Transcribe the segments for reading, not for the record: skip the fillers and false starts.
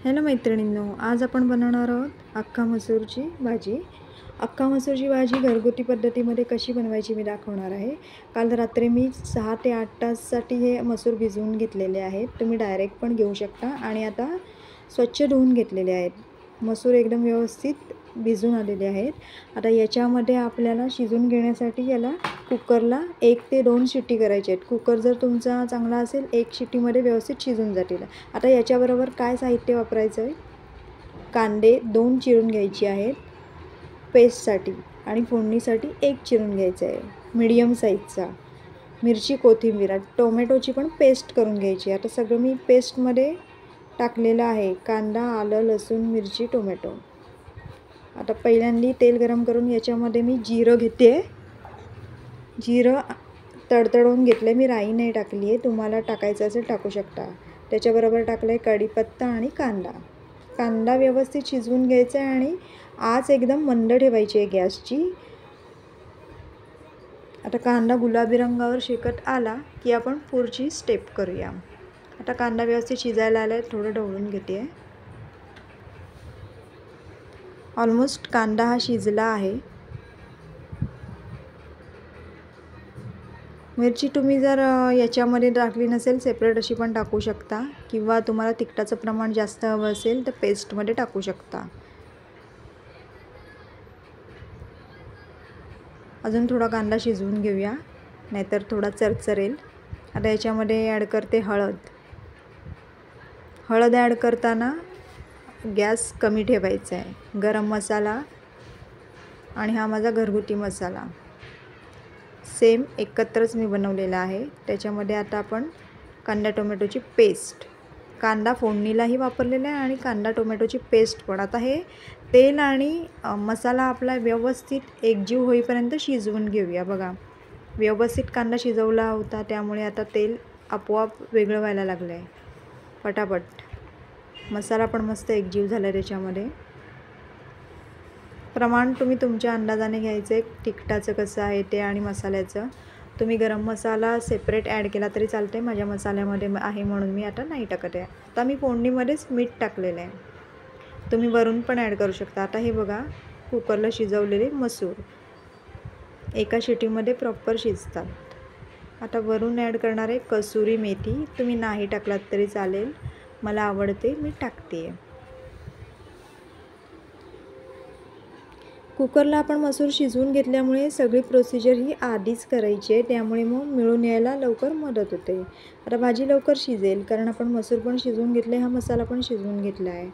Hello मैत्रिणींनो, आज आपण बनवणार आहोत अख्खा मसूरची भाजी. अख्खा मसूरची भाजी घरगुती पद्धतीमध्ये कशी बनवायची मी दाखवणार आहे. काल रात्री मी 6 ते 8 ताससाठी हे मसूर भिजवून घेतलेले आहेत. तुम्ही डायरेक्ट पण घेऊ शकता आणि आता स्वच्छ धुवून घेतलेले आहेत. मसूर एकदम व्यवस्थित भिजून आलेले आहेत. आता याच्यामध्ये आपल्याला शिजून घेण्यासाठी याला कुकरला 1 ते 2 शिट्टी करायची आहेत. कुकर जर तुमचा चांगला असेल 1 शिट्टीमध्ये व्यवस्थित शिजून जातील. आता याच्याबरोबर काय साहित्य वापरायचं आहे. कांदे 2 चिरून घ्यायचे आहेत पेस्टसाठी आणि फोडणीसाठी 1 चिरून घ्यायचा आहे मीडियम साईजचा. मिरची, कोथिंबीर, टोमॅटोची पण पेस्ट करून घ्यायची. आता सगळं मी पेस्टमध्ये टाकलेलं आहे. कांदा, आलं, लसूण, मिरची, टोमॅटो. आता पहिल्यांदा तेल गरम करून याच्यामध्ये मी जिरं घेते. जिरं तडतडवून घेतलं आहे. मी राई नाही टाकली आहे. तुम्हाला टाकायचं असेल टाकू शकता. त्याच्याबरोबर टाकलं आहे कढीपत्ता आणि कांदा. कांदा व्यवस्थित शिजवून घ्यायचा आहे आणि आच एकदम मंद ठेवायची आहे गॅसची. आता कांदा गुलाबी रंगावर शेकत आला की आपण पुढची स्टेप करूया. आता कांदा व्यवस्थित शिजायला आला आहे. थोडं ढवळून घेते. ऑलमोस्ट कांदा हा शिजला आहे. मिरची तुम्ही जर याच्यामध्ये टाकली नसेल सेपरेट अशी पण टाकू शकता किंवा तुम्हाला तिखटाचं प्रमाण जास्त हवं असेल तर पेस्टमध्ये टाकू शकता. अजून थोडा कांदा शिजवून घेऊया नाहीतर थोडा चरचरेल. आता याच्यामध्ये ॲड करते हळद. हळद ॲड करताना गॅस कमी ठेवायचा आहे. गरम मसाला आणि हा माझा घरगुती मसाला सेम एकत्रच मी बनवलेला आहे. त्याच्यामध्ये आता आपण कांदा टोमॅटोची पेस्ट, कांदा फोडणीलाही वापरलेला आहे आणि कांदा टोमॅटोची पेस्ट पण. आता हे तेल आणि मसाला आपला व्यवस्थित एकजीव होईपर्यंत शिजवून घेऊया. बघा व्यवस्थित कांदा शिजवला होता त्यामुळे आता तेल आपोआप वेगळं व्हायला लागलं आहे पटापट. मसाला पण मस्त एकजीव झाला आहे. त्याच्यामध्ये प्रमाण तुम्ही तुमच्या अंदाजाने घ्यायचं आहे. तिखटाचं कसं आहे ते आणि मसाल्याचं. तुम्ही गरम मसाला सेपरेट ॲड केला तरी चालते. माझ्या मसाल्यामध्ये आहे म्हणून मी आता नाही टाकत आहे. आता मी फोडणीमध्येच मीठ टाकलेलं आहे. तुम्ही वरून पण ॲड करू शकता. आता हे बघा कुकरला शिजवलेले मसूर एका शिटीमध्ये प्रॉपर शिजतात. आता वरून ॲड करणार आहे कसुरी मेथी. तुम्ही नाही टाकलात तरी चालेल, मला आवडते मी टाकते. कुकरला आपण मसूर शिजवून घेतल्यामुळे सगळी प्रोसिजर ही आधीच करायची आहे, त्यामुळे मग मिळून यायला लवकर मदत होते. आता भाजी लवकर शिजेल कारण आपण मसूर पण शिजवून घेतले, हा मसाला पण शिजवून घेतला आहे.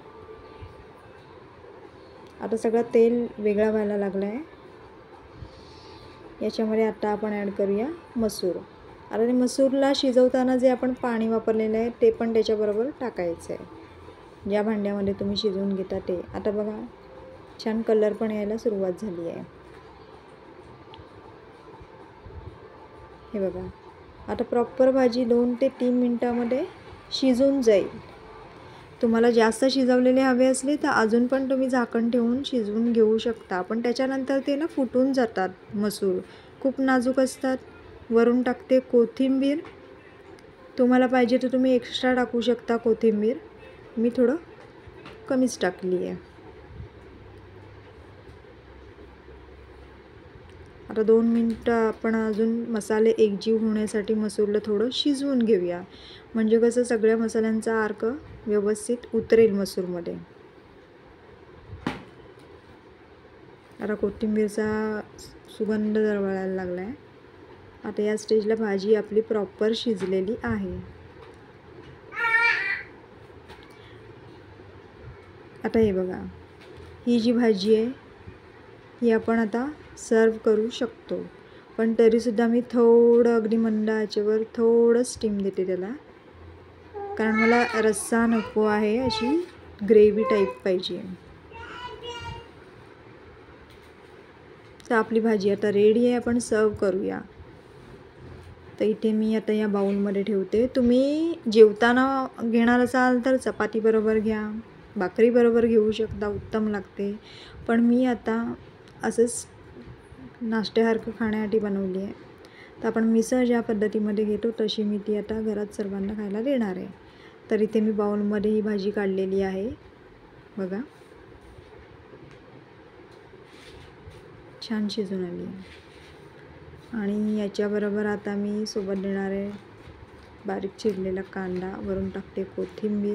आता सगळं तेल वेगळा व्हायला लागला आहे. याच्यामध्ये आता आपण ॲड करूया मसूर. आता ते मसूरला शिजवताना जे आपण पाणी वापरलेलं आहे ते पण त्याच्याबरोबर टाकायचं आहे. ज्या भांड्यामध्ये तुम्ही शिजवून घेता ते. आता बघा छान कलर पण यायला सुरुवात झाली आहे. हे बघा आता प्रॉपर भाजी 2 ते 3 मिनटामध्ये शिजून जाईल. तुम्हाला जास्त शिजवलेले हवे असले तर अजून पण तुम्ही झाकण ठेवून शिजवून घेऊ शकता, पण त्याच्यानंतर ते ना फुटून जातात मसूर, खूप नाजूक असतात. वरून टाकते कोथिंबीर. तुम्हाला पाहिजे तर तुम्ही एक्स्ट्रा टाकू शकता कोथिंबीर. मी थोडं कमीच टाकली आहे. आता 2 मिनटं आपण अजून मसाले एकजीव होण्यासाठी मसूरला थोडं शिजवून घेऊया, म्हणजे कसं सगळ्या मसाल्यांचा अर्क व्यवस्थित उतरेल मसूरमध्ये. आता कोथिंबीरचा सुगंध दरवळायला लागला आहे. आता या स्टेजला भाजी आपली प्रॉपर शिजलेली आहे. आता हे बघा ही जी भाजी आहे ही आपण आता सर्व करू शकतो, पण तरीसुद्धा मी थोडं अगदी मंद आचेवर थोडं स्टीम देते त्याला, कारण मला रस्सा नको आहे, अशी ग्रेव्ही टाईप पाहिजे. तर आपली भाजी आता रेडी आहे. आपण सर्व करूया. तर इथे मी आता या बाउलमध्ये ठेवते. तुम्ही जेवताना घेणार असाल तर चपातीबरोबर घ्या, भाकरीबरोबर घेऊ शकता, उत्तम लागते. पण मी आता असंच नाश्त्यासारखं खाण्यासाठी बनवली आहे. तर आपण मिसळ ज्या पद्धतीमध्ये घेतो तशी मी ती आता घरात सर्वांना खायला देणार आहे. तर इथे मी बाउलमध्ये ही भाजी काढलेली आहे बघा, छान शिजून आली आहे। आणि याच्याबरोबर आता मी सोबत देणार आहे बारीक चिरलेला कांदा, वरून टाकते कोथिंबीर,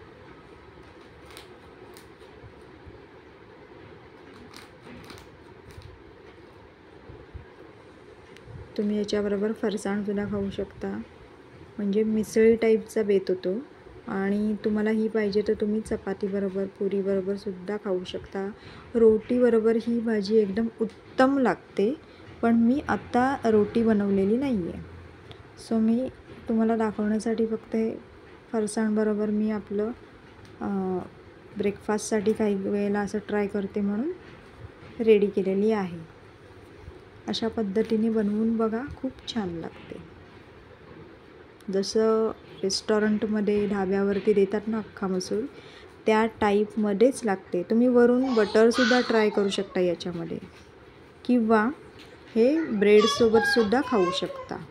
तुम्ही याच्याबरोबर फरसाणसुद्धा खाऊ शकता, म्हणजे मिसळी टाईपचा बेत होतो। आणि तुम्हाला ही पाहिजे तर तुम्ही चपातीबरोबर, पुरीबरोबर सुद्धा खाऊ शकता, रोटीबरोबर ही भाजी एकदम उत्तम लागते। पण मी आत्ता रोटी बनवलेली नाही आहे, सो मी तुम्हाला दाखवण्यासाठी फक्त हे फरसाणबरोबर मी आपलं ब्रेकफास्टसाठी काही वेळेला असं ट्राय करते म्हणून रेडी केलेली आहे। अशा पद्धतीने बनवून बघा, खूप छान लागते। जसं रेस्टॉरंटमध्ये, ढाब्यावरती देतात ना अख्खा मसूर, त्या टाईपमध्येच लागते। तुम्ही वरून बटरसुद्धा ट्राय करू शकता याच्यामध्ये, किंवा हे ब्रेडसोबतसुद्धा खाऊ शकता।